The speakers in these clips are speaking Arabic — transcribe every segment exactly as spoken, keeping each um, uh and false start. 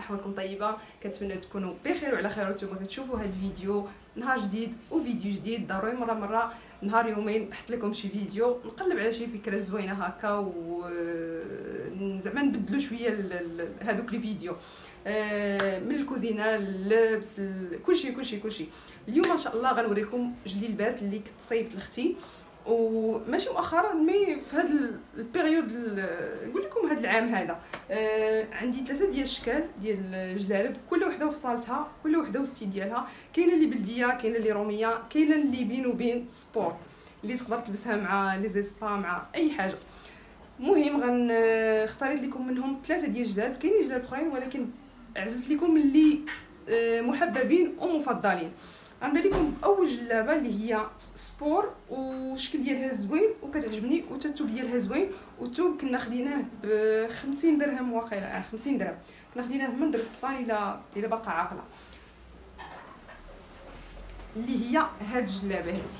احوالكم طيبه، كنتمنى تكونوا بخير وعلى خير. وانتم كتشوفوا هذا الفيديو نهار جديد وفيديو جديد، ضروري مره مره نهار يومين نحط لكم شي فيديو نقلب على شي فكره زوينه هكا، و زعما نبدلوا شويه هذوك لي فيديو من الكوزينه، اللبس، كلشي كلشي كلشي. اليوم ان شاء الله غنوريكم جليبات اللي كنت صايبت لاختي، وماشي مؤخرا مي في هذا البيريود، نقول لكم هذا العام هذا. آه عندي ثلاثه ديال الاشكال ديال الجلالب، كل وحده وفصالتها، كل وحده وستيل ديالها. كاينه اللي بلديه، كاينه اللي روميه، كاينه اللي بين وبين سبور اللي تقدر تلبسها مع لي زيسبا مع اي حاجه. المهم غنختاريت لكم منهم ثلاثه ديال الجلالب، كاينين جلالب اخرين ولكن عزلت لكم اللي آه محببين ومفضلين. غنبدا لكم اول جلابه اللي هي سبور، والشكل ديالها زوين وكتعجبني، والثوب ديالها زوين. والثوب كنا خديناه ب خمسين درهم واقيلا، خمسين درهم كنا خديناه من درب سطان الى الى باقا عاقله. اللي هي هاد الجلابه هادي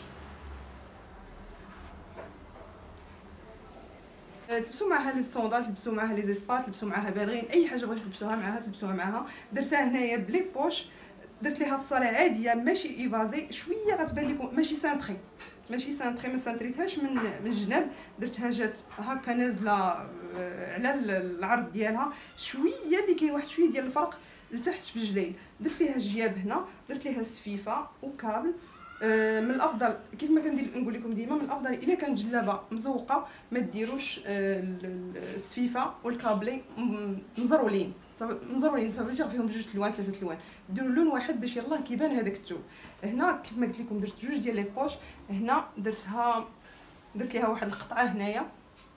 تلبسوا معها لي صوندال، تلبسوا معها لي زيسبات، تلبسوا معها بالغين، اي حاجه بغيتو تلبسوها معها تلبسوها معها. درتها هنايا بلي بوش، درت ليها فصاله عاديه ماشي ايفازي، شويه غتبان لكم ماشي سانتري، ماشي سانتري ما سانتريتهاش من من الجناب، درتها جات هكا نازله على العرض ديالها شويه، اللي كاين واحد شويه ديال الفرق لتحت في الجليل. درت ليها الجياب هنا، درت ليها السفيفه وكابل. آه من الافضل كيف ما كندير نقول لكم ديما، من الافضل الا كانت جلابه مزوقه ما ديروش آه السفيفه والكابلي مزرولين مزرولين صافي فيهم جوج الوان ثلاثه الوان، ديروا لون واحد باش يلاه كيبان هذاك الثوب. هنا كيف ما قلت لكم درت جوج ديال لي بوش، هنا درتها درت ليها واحد القطعه هنايا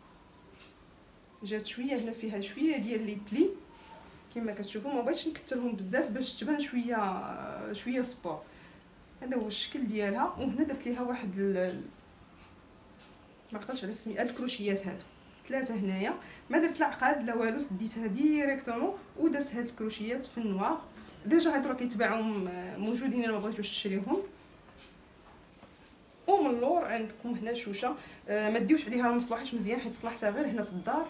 جات شويه، هنا فيها شويه ديال لي بلي كما كتشوفوا، ما بغيتش نكثرهم بزاف باش تبان شويه شويه سبور. هذا هو الشكل ديالها. وهنا درت ليها واحد ال... ما قدرتش على سمي الكروشيات هادو ثلاثه هنايا، ما درت العقاد لا والو، سديتها ديريكتومون ودرت هاد الكروشيات في النوار. ديجا هادو راه كيتباعوا موجودين، انا ما بغيتوش نشريهم. ومن اللور عندكم هنا شوشه، آه ما ديوش عليها المصلوح حيت مزيان، حيت صلحتها غير هنا في الدار.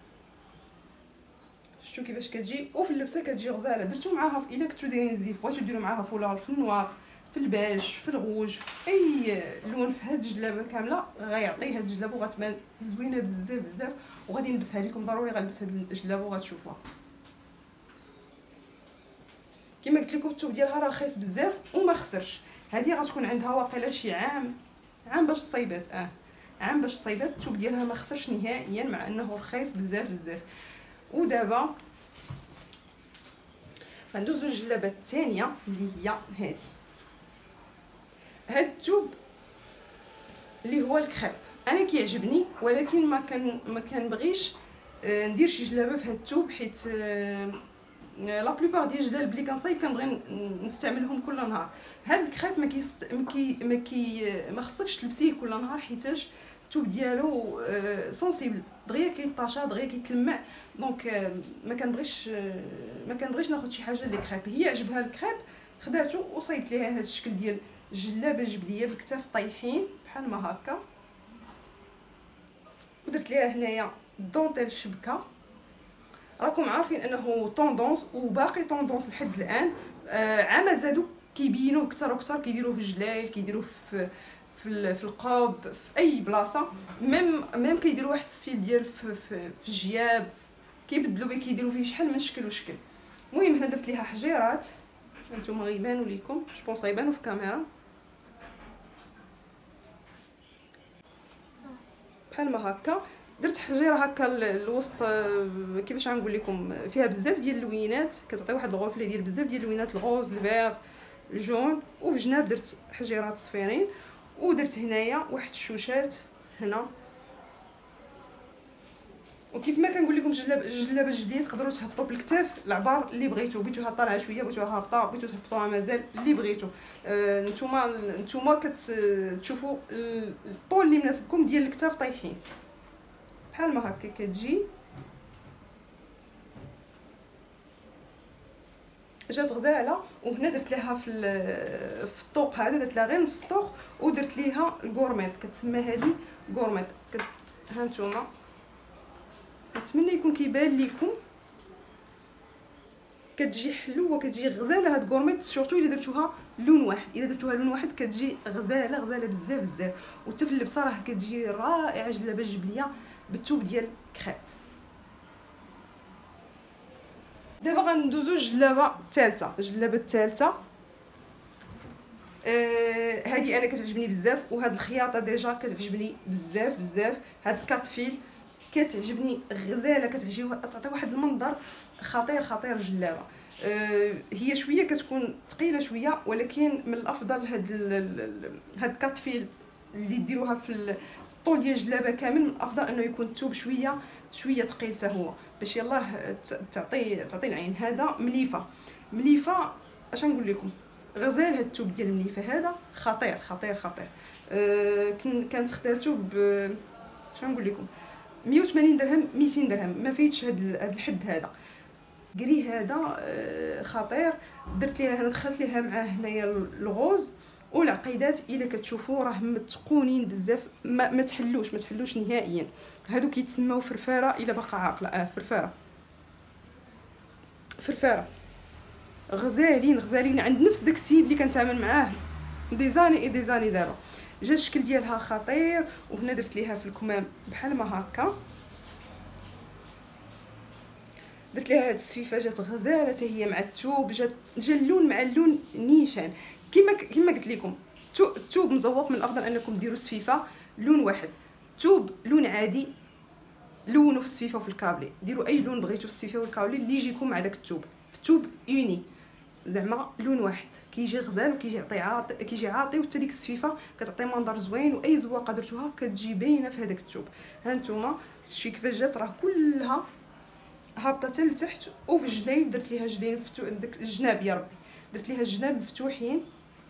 شفتوا كيفاش كتجي، وفي اللبسه كتجي غزاله. درتو معاها الا كنتو دايرين الزيف بغيتو ديروا معاها فولار في النوار، في الباج، في الغوج، اي لون في هاد الجلابه كامله غيعطي هاد الجلابه وغتبان زوينه بزاف بزاف. وغادي نلبسها لكم، ضروري غنلبس هاد الجلابه وغتشوفوها. كما قلت لكم الثوب ديالها راه رخيص بزاف وما خسرش. هذه غتكون عندها واقيلا شي عام عام باش تصايبات، اه عام باش تصايبات. الثوب ديالها ما خسرش نهائيا مع انه رخيص بزاف بزاف. ودابا غندوزو الجلابه الثانيه اللي هي هذه. هاد الثوب اللي هو الكريب انا كيعجبني، ولكن ما كان ما كنبغيش ندير شي جلابه في هاد الثوب، حيت لا بلوبار ديال الجلالب اللي كنصايب كنبغي نستعملهم كل نهار. هاد الكريب ما كيست ما كي ما كي ما خصكش تلبسيه كل نهار، حيتاش الثوب ديالو سونسيبل، دغيا كيطاشا دغيا كيتلمع. دونك ما كنبغيش ما كنبغيش ناخذ شي حاجه اللي كريب. هي عجبها الكريب خداتو وصايبت ليها هاد الشكل ديال جلابه جبليه بالكتاف طايحين بحال ما هكا، ودرت ليها هنايا دونتيل شبكه. راكم عارفين انه طوندونس وباقي طوندونس لحد الان. آه عام زادو كيبينوه اكثر واكثر، كيديروه في الجلايل، كيديروه في في في القوب، في اي بلاصه. ميم ميم كيديروا واحد الستيل ديال في, في, في الجياب، كيبدلوا به، كيديروا فيه شحال من شكل وشكل. المهم هنا درت ليها حجيرات، هانتوما غيبانوا ليكم، جو بونس غيبانوا في الكاميرا بحال ما هكا. درت حجيره هكا الوسط، كيفاش غنقول لكم، فيها بزاف ديال اللوينات، كتعطي واحد الغوفله ديال بزاف ديال اللوينات، الغوز، الفيغ، الجون. وفي الجناب درت حجيرات صفيرين، ودرت هنايا واحد الشوشات هنا. وكيف ما كنقول لكم جلابه جلابه الجبليه تقدروا تهبطوا بالكتاف العبار اللي بغيتو، بغيتوها طالعه شويه، بغيتوها هابطه، بغيتو تهبطوها مازال اللي بغيتو. آه نتوما نتوما كتشوفوا الطول اللي مناسبكم ديال الكتاف طايحين بحال ما هكا كتجي. جات غزاله. وهنا درت لها في في الطوق هذا، درت لها غير نص طوق، ودرت ليها الكورميط، كتسمى هذه كورميط. ها نتوما نتمنى يكون كيبان لكم. كتجي حلوه كتجي غزاله. هاد كورميط سورتو الا درتوها لون واحد، الا درتوها لون واحد كتجي غزاله غزاله بزاف بزاف. وحتى في اللبسه راه كتجي رائعه. جلابه جبليه بالثوب ديال كريب. دابا غندوزو الجلابه الثالثه. الجلابه الثالثه آه هذه انا كتعجبني بزاف، وهاد الخياطه ديجا كتعجبني بزاف بزاف. هاد الكاتفيل كتعجبني غزاله، كتعجبني تعطي واحد المنظر خطير خطير الجلابه. آه هي شويه كتكون ثقيله شويه، ولكن من الافضل هاد هاد الكاتفيل اللي ديروها في الطول ديال الجلابه كامل، من الافضل انه يكون الثوب شويه شويه ثقيل حتى هو، باش يلاه تعطي تعطي العين. هذا مليفه مليفه اش نقول لكم، غزال. هاد الثوب ديال المليفه هذا خطير خطير خطير. أه كانت خداتو ب اش نقول لكم مية وثمانين درهم ميتين درهم، ما فايتش هاد هاد الحد هذا. كري هذا أه خطير. درت ليها انا دخلت ليها معاه هنايا الغوز والعقيدات. الا كتشوفوا راه متقونين بزاف، ما, ما تحلوش ما تحلوش نهائيا. هادو كيتسموا فرفاره الا باقا عاقله. اه فرفاره فرفاره غزالين غزالين. عند نفس داك السيد اللي كنتعامل معاه دي زاني اي دي زاني دابا. جا الشكل ديالها خطير. وهنا درت ليها في الكمام بحال ما هكا، درت ليها هاد السفيفه جات غزاله حتى هي مع الثوب. جات جا اللون مع اللون نيشان. كما كما قلت لكم الثوب مزوق، من الافضل انكم ديروا سفيفه لون واحد. ثوب لون عادي لونوا في السفيفه وفي الكابلي، ديروا اي لون بغيتو في السفيفه والكابلي اللي يجيكم مع داك الثوب. في الثوب يوني زعما لون واحد كيجي غزال وكيجي يعطي عاطي كيجي عاطي. وحتى ديك السفيفه كتعطي منظر زوين، واي زواقه درتوها كتجي باينه في هذاك الثوب. ها نتوما شتي كيفاش جات، راه كلها هابطه حتى لتحت. وفي الجنايب درت ليها جنين فتو... داك الجناب يا ربي درت ليها الجناب مفتوحين،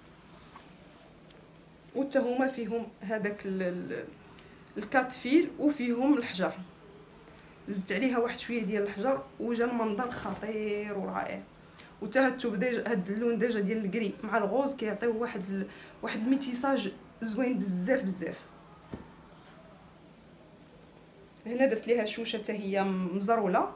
وحتى هما فيهم هذاك الكاتفيل وفيهم الحجر. زدت عليها واحد شويه ديال الحجر وجا المنظر خطير ورائع. وحتى هاد الثوب ديجا هاد اللون ديجا ديال الكري مع الغوز كيعطيو واحد ال... واحد الميتيساج زوين بزاف بزاف. هنا درت ليها شوشه حتى هي مزروله.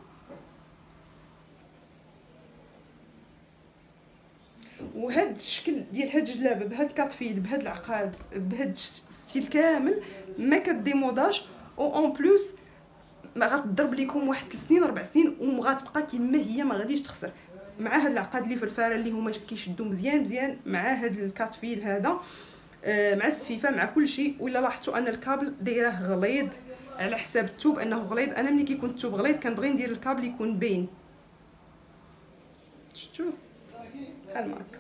وهاد الشكل ديال هاد الجلابه بهاد الكاتفيل بهاد العقاد بهاد الستيل كامل ما كديموداش. او اون بلوس ما غتضرب لكم واحد ثلاث سنين اربع سنين وغتبقى كما هي، ما غاديش تخسر. مع هاد العقاد اللي في الفاره اللي هما كيشدوا مزيان مزيان، مع هاد الكاتفيل هذا آه مع السفيفه مع كل شيء. ولا لاحظتوا ان الكابل دايره غليظ على حساب الثوب انه غليظ. انا ملي كيكون الثوب غليظ كنبغي ندير الكابل يكون باين. شفتوا بحال هكا.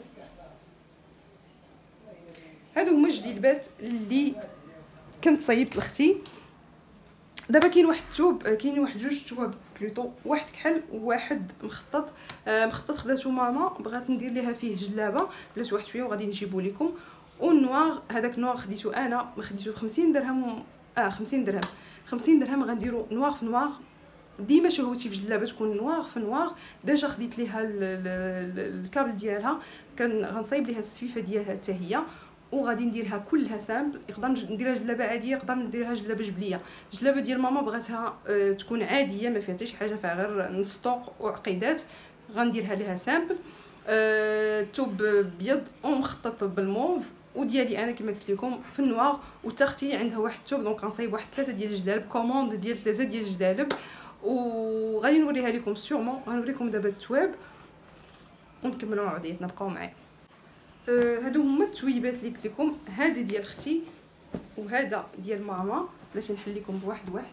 هادو هما الجديلبات اللي كنت صايبت لختي. دابا كاين واحد الثوب كاين واحد جوج ثواب بلوطو، واحد كحل وواحد مخطط. آه مخطط خداتو ماما بغات ندير ليها فيه جلابه بلات واحد شويه وغادي نجيبو لكم. والنوار هذاك النوار خديتو انا ما خديتو ب خمسين درهم. اه خمسين درهم خمسين درهم غنديرو نوار في نوار. ديما شهوتي في الجلابه تكون نوار في نوار. ديجا خديت ليها الكابل ديالها، كان غنصايب ليها السفيفه ديالها حتى هي، وغادي نديرها كلها سامبل. يقدر نديرها جلابه عاديه، يقدر نديرها جلابه جبليه. جلابه ديال ماما بغاتها أه تكون عاديه ما فيها حتى شي حاجه، فيها غير نص طوق وعقيدات. غنديرها ليها سامبل. أه ثوب بيض ومخطط بالموف، وديالي انا كما قلت لكم في النوار. وتختي عندها واحد الثوب، دونك غنصايب واحد ثلاثه ديال الجلالب، كوموند ديال ثلاثه ديال الجلالب. وغادي نوريها لكم سيغمون. غنوريكم دابا الثواب ونكملوا مع بعضياتنا، بقاو معايا. أه هادو هما التويبات اللي قلت لكم. هذه ديال اختي وهذا ديال ماما. بلاتي نحل لكم بواحد واحد.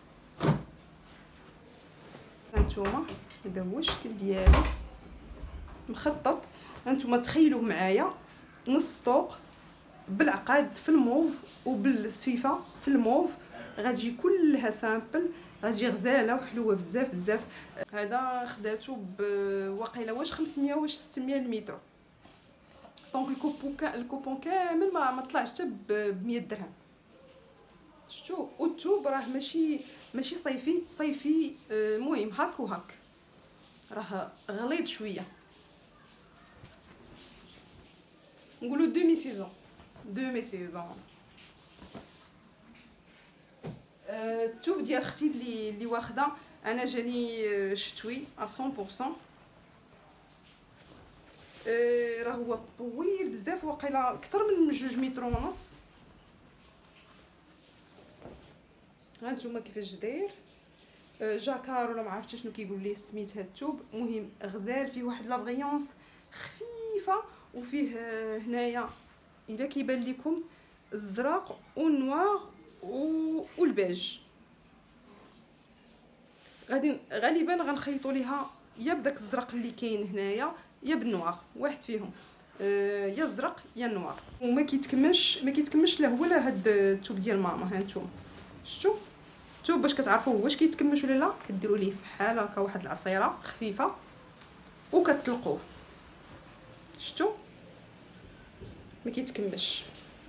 هانتوما هذا هو الشكل ديالو مخطط. هانتوما تخيلوه معايا نص طوق بالعقاد في الموف وبالسفيفه في الموف. غتجي كلها سامبل، غتجي غزاله وحلوه بزاف بزاف. هذا خداتو بواقيلا واش خمسمية واش ستمية المتر. دونك الكوبون الكوبون كامل ما ما طلعش حتى ب مية درهم. شفتوا؟ والثوب راه ماشي ماشي صيفي صيفي. المهم هاك وهاك راه غليظ شويه. نقولوا دومي سيزون دومي سيزون. الثوب ديال اختي اللي اللي واخده انا جاني شتوي مية بالمية. آه راه هو طويل بزاف، واقيلا اكثر من جوج متر ونص. ها نتوما كيفاش داير. آه جاكار ولا ما عرفتش شنو كيقول ليه سميت هاد الثوب. مهم غزال، فيه واحد لا بريونس خفيفه، وفيه آه هنايا الا كيبان لكم الزرق والنوار والبيج. غادي غالبا غنخيطوا ليها يا بداك الزرق اللي كاين هنايا يا بالنوار، واحد فيهم آه يا الزرق يا النوار. وما كيتكملش ما كيتكملش لا هو لا هاد الثوب ديال ماما. ها نتوما شفتوا الثوب باش كتعرفوا واش كيتكملش ولا لا، كديروا ليه فحال هكا واحد العصيره خفيفه وكتطلقوه. شفتوا ما كيتكملش.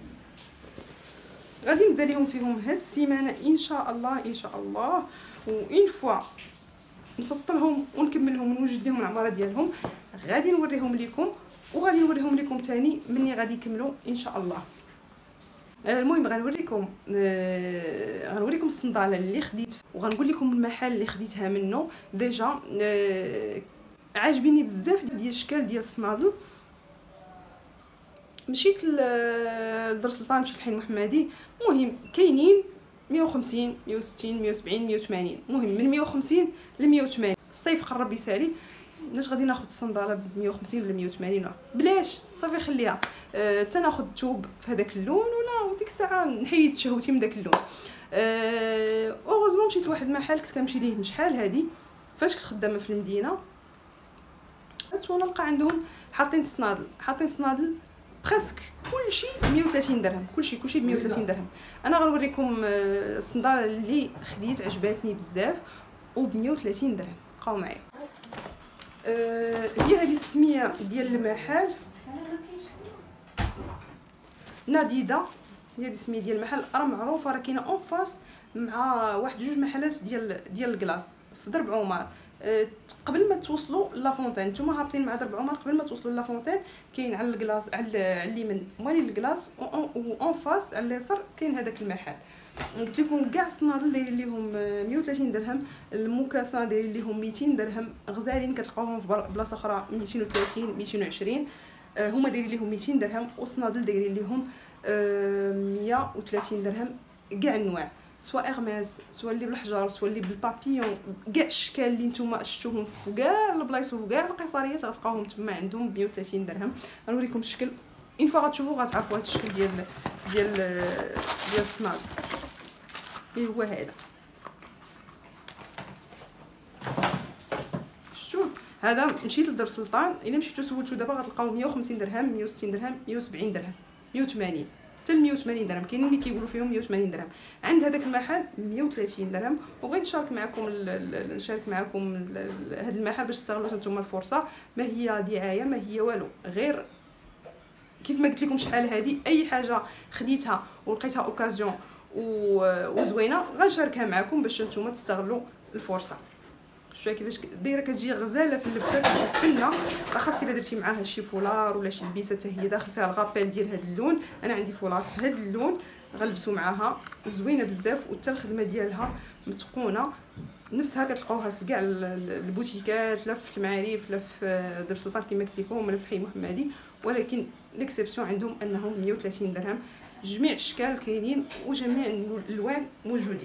غادي نبدا لهم فيهم هاد السيمانه ان شاء الله ان شاء الله، وان فوا نفصلهم ونكملهم ونوجد لهم العماره ديالهم غادي نوريهم لكم، وغادي نوريهم لكم تاني مني غادي يكملوا ان شاء الله. المهم غنوريكم آه غنوريكم الصنداله اللي خديت، وغنقول لكم المحل اللي خديتها منه. ديجا آه عاجبيني بزاف ديال الشكل ديال الصنادل. مشيت لدار سلطان، مشيت لحي المحمدي. مهم كاينين مية وخمسين مية وستين مية وسبعين مية وثمانين، مهم من مية وخمسين ل مية وثمانين. الصيف قرب يسالي، علاش غادي ناخذ الصنداله ب مية وخمسين ولا مية وثمانين؟ بلاش صافي خليها. حتى أه ناخذ ثوب في هذاك اللون، ولا وديك الساعه نحيد شهوتي من داك اللون. أه اوغوزمون مشيت لواحد المحل كنت كنمشي ليه من شحال هادي فاش كنت خدامه في المدينه. وانا نلقى عندهم حاطين صنادل حاطين صنادل برسك كلشي مية وثلاثين درهم، كلشي كلشي ب مية وثلاثين درهم. انا غنوريكم الصنداله اللي خديت عجباتني بزاف وب مية وثلاثين درهم. بقاو معايا. أه هي هذه السميه ديال المحل ناديدا، هي هذه السميه ديال المحل، راه معروفه، راه كاينه اون فاس مع واحد جوج محلات ديال ديال الكلاص في درب عمر. أه قبل ما توصلوا لافونتين، نتوما هابطين مع درب عمر، قبل ما توصلوا لافونتين كاين على الكلاص على اليمين موالين الكلاص، و اون فاس على اليسار كاين هذاك المحل. قلت لكم كاع الصنادل دايرين ليهم مية وثلاثين درهم، المكاسه دايرين ليهم ميتين درهم، غزالين كتلقاوهم في بلاصه اخرى ميتين وثلاثين ميتين وعشرين، أه هما دايرين ليهم ميتين درهم، وصنادل دايرين ليهم أه مية وثلاثين درهم. كاع النواع، سواء اغماس، سواء اللي بالحجر، سواء اللي بالبابيون، كاع الاشكال اللي نتوما شفتوهم في كاع البلايص وفي كاع القصريات غتلقاوهم تما عندهم ب مية وثلاثين درهم. غنوريكم الشكل اين فوا غتشوفوا غتعرفوا هذا الشكل ديال ديال ديال الصنادل اللي هو هذا. شفتوا هذا مشيت لدار سلطان، الا مشيتو سولتو دابا غتلقاو مية وخمسين درهم مية وستين درهم مية وسبعين درهم مية وثمانين حتى مية وثمانين درهم. كاينين اللي كيقولوا فيهم مية وثمانين درهم. عند هذاك المحل مية وثلاثين درهم. وبغيت نشارك معكم نشارك معكم هذا المحل باش تستغلوا نتوما الفرصه. ما هي دعايه، ما هي والو، غير كيف ما قلت لكم شحال هذه اي حاجه خديتها ولقيتها اوكازيون وزوينه غنشاركها معكم باش نتوما تستغلوا الفرصه. شوفوا كيفاش دايره كتجي غزاله في اللبسه كتفنه، خاص الا درتي معاها شي فولار ولا شي لبسه حتى هي داخل فيها الغابيل ديال هذا اللون. انا عندي فولار في هذا اللون غنلبسوا معاها، زوينه بزاف، وحتى الخدمه ديالها متقونه. نفسها كتلقاوها في كاع البوتيكات، لا في المعارف، لا في دار سلطان كما قلت لكم، ولا في الحي المحمدي، ولكن ليكسيبسيون عندهم انهم مية وثلاثين درهم. جميع الاشكال كاينين وجميع الالوان موجودين.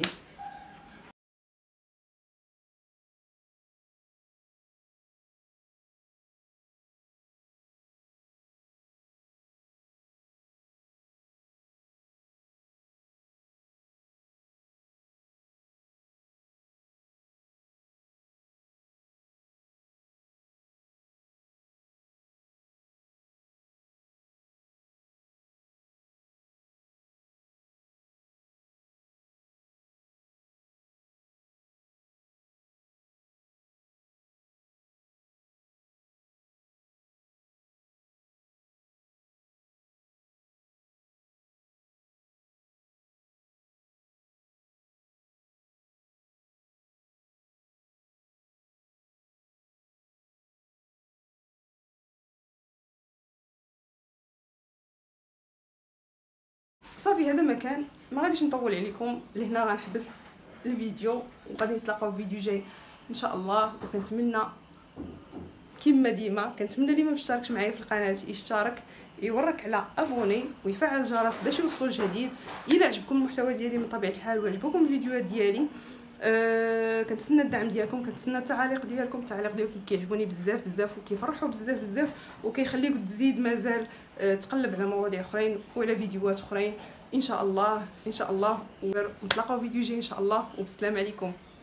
صافي هذا مكان، ما غاديش نطول عليكم لهنا، غنحبس الفيديو وغادي نتلاقاو في فيديو جاي ان شاء الله. وكنتمنى كما ديما كنتمنى اللي ما مشتركش معايا في القناه يشترك، يورك على ابوني ويفعل الجرس باش يوصلوا الجديد. الا عجبكم المحتوى ديالي من طبيعه الحال وعجبكم الفيديوهات ديالي أه كنتسنى الدعم ديالكم، كنتسنى التعاليق ديالكم. التعاليق ديالكم كيعجبوني بزاف بزاف وكيفرحوا بزاف بزاف وكيخليك تزيد مازال أه تقلب على مواضيع اخرين وعلى فيديوهات اخرين ان شاء الله ان شاء الله. ونتلاقاو فيديو جاي ان شاء الله، وبسلام عليكم.